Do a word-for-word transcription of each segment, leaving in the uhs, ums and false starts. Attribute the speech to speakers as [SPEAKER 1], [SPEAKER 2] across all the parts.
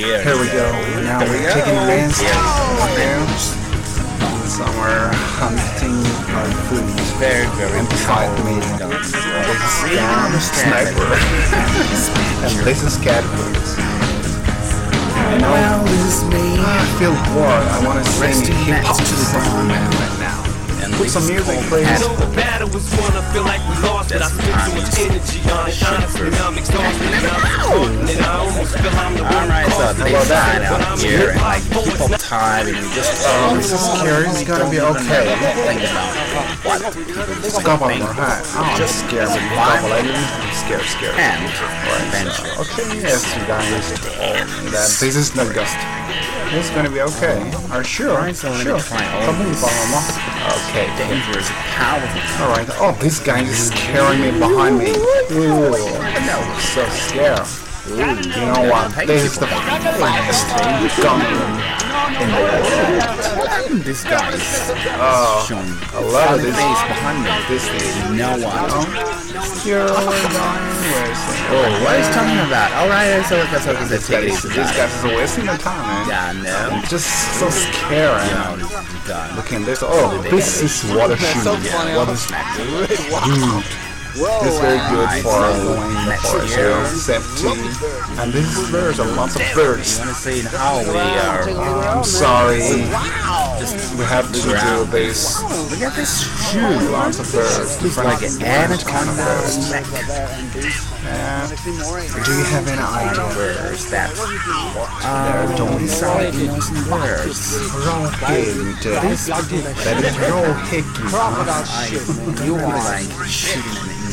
[SPEAKER 1] Here,
[SPEAKER 2] Here we go. Now
[SPEAKER 1] Here we
[SPEAKER 2] we're
[SPEAKER 1] go.
[SPEAKER 2] taking advance
[SPEAKER 1] Here.
[SPEAKER 2] somewhere hunting our food.
[SPEAKER 1] Very, very
[SPEAKER 2] Beside me.
[SPEAKER 1] important.
[SPEAKER 2] This is
[SPEAKER 1] We don't
[SPEAKER 2] Scam
[SPEAKER 1] understand
[SPEAKER 2] Sniper. And this is Cat Food. You know,
[SPEAKER 1] Well, this is me.
[SPEAKER 2] I feel bored. I want to sing
[SPEAKER 1] Resting
[SPEAKER 2] hip hop
[SPEAKER 1] next to the
[SPEAKER 2] song
[SPEAKER 1] bone.
[SPEAKER 2] right now.
[SPEAKER 1] And
[SPEAKER 2] Put some music, please.
[SPEAKER 3] So the battle was won, I feel like we lost, but I spent too much energy on it. Honestly, I'm exhausted, and I'm exhausted, and I almost feel I'm the one
[SPEAKER 1] Alright, so they
[SPEAKER 2] Well, that-
[SPEAKER 1] sign out here and like keep up time and you just
[SPEAKER 2] Oh, this is scary. It's gonna be okay.
[SPEAKER 1] think about what people
[SPEAKER 2] Couple
[SPEAKER 1] think.
[SPEAKER 2] more high. Oh, just scared me. Couple lady. Scared, scared.
[SPEAKER 1] And
[SPEAKER 2] Right,
[SPEAKER 1] eventually.
[SPEAKER 2] so, okay, yes, you guys. That this is not ghost. It's gonna be okay. Are you sure?
[SPEAKER 1] Alright, so let me
[SPEAKER 2] Sure.
[SPEAKER 1] try all
[SPEAKER 2] Come on,
[SPEAKER 1] this.
[SPEAKER 2] Mama. Okay.
[SPEAKER 1] Dangerous, powerful.
[SPEAKER 2] Alright. Oh, this guy is carrying me behind me. Ooh, no, so scared. Ooh, you know what? This is the fastest gun in the world.
[SPEAKER 1] This guy is
[SPEAKER 2] Oh,
[SPEAKER 1] showing
[SPEAKER 2] I love
[SPEAKER 1] the
[SPEAKER 2] this.
[SPEAKER 1] face behind me.
[SPEAKER 2] This thing.
[SPEAKER 1] No one.
[SPEAKER 2] You're going where's
[SPEAKER 1] Oh, what is talking about? Alright, so that's what
[SPEAKER 2] This
[SPEAKER 1] take
[SPEAKER 2] guy
[SPEAKER 1] it
[SPEAKER 2] is,
[SPEAKER 1] easy.
[SPEAKER 2] this guy is wasting my time, man.
[SPEAKER 1] Yeah, no.
[SPEAKER 2] I'm just so scared.
[SPEAKER 1] No, this is done.
[SPEAKER 2] Look at this. Oh, this is water shooting.
[SPEAKER 1] Yeah,
[SPEAKER 2] Water dude. This is very good for going for your safety. And this is birds, a lot of birds.
[SPEAKER 1] You want to see how we are?
[SPEAKER 2] I'm sorry.
[SPEAKER 1] Just
[SPEAKER 2] We have to do this.
[SPEAKER 1] look at this shoe.
[SPEAKER 2] Lots of birds.
[SPEAKER 1] It's like an anaconda neck.
[SPEAKER 2] Yeah. Do you have any idea?
[SPEAKER 1] Birds that are doing solid innocent birds.
[SPEAKER 2] Rocky, this that is no hickey.
[SPEAKER 1] I do like shooting an innocent.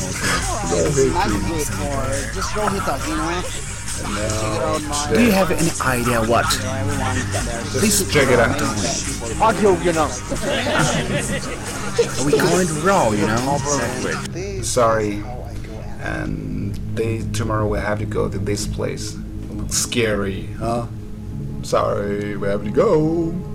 [SPEAKER 4] Just roll it up, you know.
[SPEAKER 1] Do you have any idea what?
[SPEAKER 2] Just check it out.
[SPEAKER 4] Audio, you know.
[SPEAKER 1] Are we going to roll, you know? Separate.
[SPEAKER 2] Sorry. And they tomorrow we have to go to this place. It looks scary, huh? Sorry, we have to go.